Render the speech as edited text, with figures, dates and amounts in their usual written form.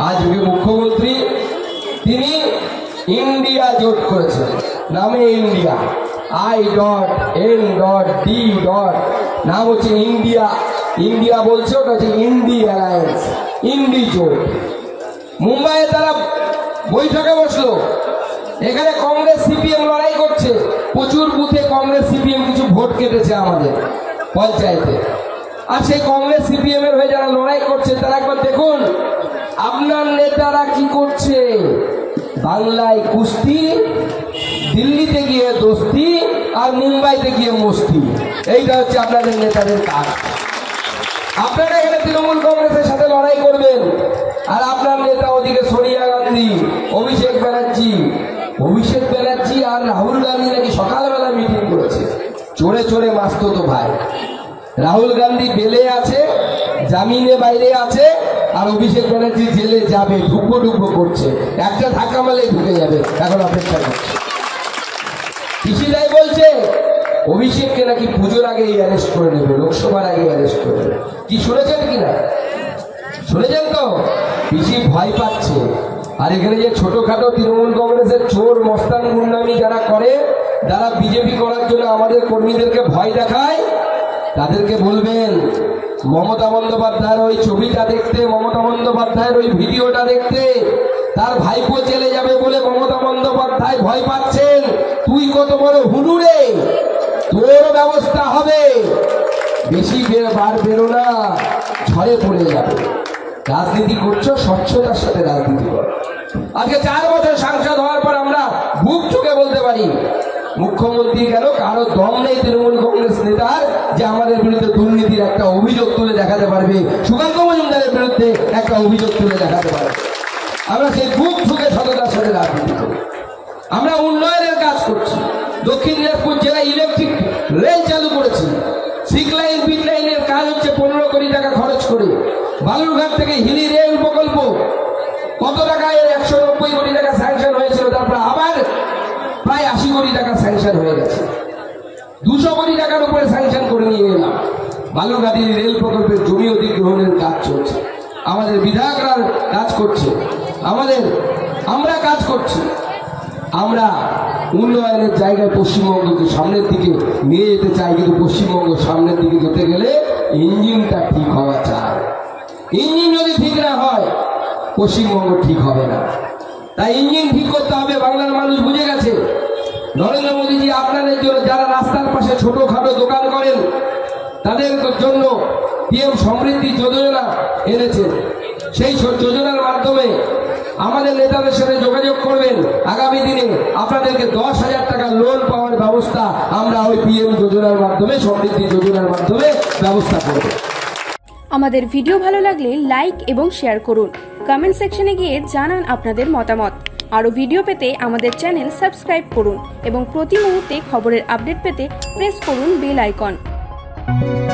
আজকে মুখ্যমন্ত্রী তিনি ইন্ডিয়া জোট করেছেন, নামে ইন্ডিয়া, I.N.D. নাম হচ্ছে ইন্ডিয়া। ইন্ডিয়া বলছে ওটা হচ্ছে ইন্ডি অ্যালায়েন্স, ইন্ডি জোট। মুম্বাইয়ে তারা বৈঠকে বসলো, এখানে কংগ্রেস সিপিএম লড়াই করছে, প্রচুর বুথে কংগ্রেস সিপিএম কিছু ভোট কেটেছে আমাদের পঞ্চায়েতে। আর সেই কংগ্রেস সিপিএম এর হয়ে যারা লড়াই করছে তারা একবার দেখুন আপনার নেতারা কি করছে। বাংলায় কুস্তি, দিল্লিতে গিয়ে দোস্তি, আর মুম্বাইতে গিয়ে মস্তি। এইটা হচ্ছে আপনাদের নেতাদের কাজ। আপনারা এখানে তৃণমূল কংগ্রেসের সাথে লড়াই করবেন, আর আপনার নেতা ওদিকে সোনিয়া গান্ধী, অভিষেক ব্যানার্জি আর রাহুল গান্ধী নাকি সকালবেলা মিটিং করেছে। চোরে চোরে মাসতুতো ভাই। রাহুল গান্ধী বেলে আছে, জামিনে বাইরে আছে, আর অভিষেক ব্যানার্জি জেলে যাবে, ঢুকবো করছে। একটা ধাক্কা মারলে ঢুকে যাবে, এখন অপেক্ষা করছে। পিসিদাই বলছে অভিষেককে নাকি পুজোর আগে অ্যারেস্ট করে নেবে, লোকসভার আগে অ্যারেস্ট করে নেবে। কি শুনেছেন কিনা? শুনেছেন তো? পিসি ভয় পাচ্ছে। আর এখানে যে ছোটখাটো তৃণমূল কংগ্রেসের চোর মস্তান গুন্ডামি যারা করে, যারা বিজেপি করার জন্য আমাদের কর্মীদেরকে ভয় দেখায়, তাদেরকে বলবেন মমতা বন্দ্যোপাধ্যায়ের ওই ছবিটা দেখতে, মমতা বন্দ্যোপাধ্যায়ের ওই ভিডিওটা দেখতে। তার ভাইপো চলে যাবে বলে মমতা বন্দ্যোপাধ্যায় ভয় পাচ্ছেন। তুই কত বড় হুনুরে, তোর ব্যবস্থা হবে। বেশি বার বেরো না, ঝড়ে পড়ে যাবে। রাজনীতি করছো, স্বচ্ছতার সাথে রাজনীতি করো। আজকে 4 বছর সাংসদ হওয়ার পর আমরা বুক চোখে বলতে পারি মুখ্যমন্ত্রী কেন কারো দম নেই তৃণমূল কংগ্রেস নেতার যে আমাদের বিরুদ্ধে দুর্নীতির একটা অভিযোগ তুলে দেখাতে পারবে, সুকান্ত মজুমদারের বিরুদ্ধে একটা অভিযোগ তুলে দেখাতে পারবে। আমরা সেই বুক ঠুকে সততার সাথে রাজনীতি করি। আমরা উন্নয়নের কাজ করছি। দক্ষিণ দিনাজপুর জেলায় ইলেকট্রিক রেল চালু করেছি। সিক লাইন পিট লাইনের কাজ হচ্ছে 15 কোটি টাকা খরচ করে। বালুরঘাট থেকে হিলি রেল প্রকল্প কত টাকায় 190 কোটি টাকা স্যাংশন হয়েছিল, তারপর আবার প্রায় 80 কোটি টাকা স্যাংশন হয়ে গেছে। 200 কোটি টাকার উপরে স্যাংশন করে নিয়ে এলাম। বালুরঘাটের রেল প্রকল্পের জমি অধিগ্রহণের কাজ চলছে। আমাদের বিধায়করা কাজ করছে, আমরা কাজ করছি। আমরা উন্নয়নের জায়গায় পশ্চিমবঙ্গকে সামনের দিকে নিয়ে যেতে চাই, কিন্তু পশ্চিমবঙ্গ সামনের দিকে যেতে গেলে ইঞ্জিনটা ঠিক হওয়া চাই। ইঞ্জিন যদি ঠিক না হয় পশ্চিমবঙ্গ ঠিক হবে না। তাই ইঞ্জিন ঠিক করতে হবে। বাংলার মানুষ বুঝে গেছে। নরেন্দ্র মোদীজি আপনাদের জন্য যারা রাস্তার পাশে ছোটখাটো দোকান করেন তাদের জন্য পিএম সমৃদ্ধি যোজনা এনেছেন। সেই যোজনার মাধ্যমে আমাদের নেতাদের সাথে যোগাযোগ করবেন। আগামী দিনে আপনাদেরকে 10,000 টাকা লোন পাওয়ার ব্যবস্থা আমরা ওই পিএম যোজনার মাধ্যমে, সমৃদ্ধি যোজনার মাধ্যমে ব্যবস্থা করব। আমাদের ভিডিও ভালো লাগলে লাইক এবং শেয়ার করুন। কমেন্ট সেকশনে গিয়ে জানান আপনাদের মতামত। আরও ভিডিও পেতে আমাদের চ্যানেল সাবস্ক্রাইব করুন এবং প্রতি মুহূর্তে খবরের আপডেট পেতে প্রেস করুন বেল আইকন।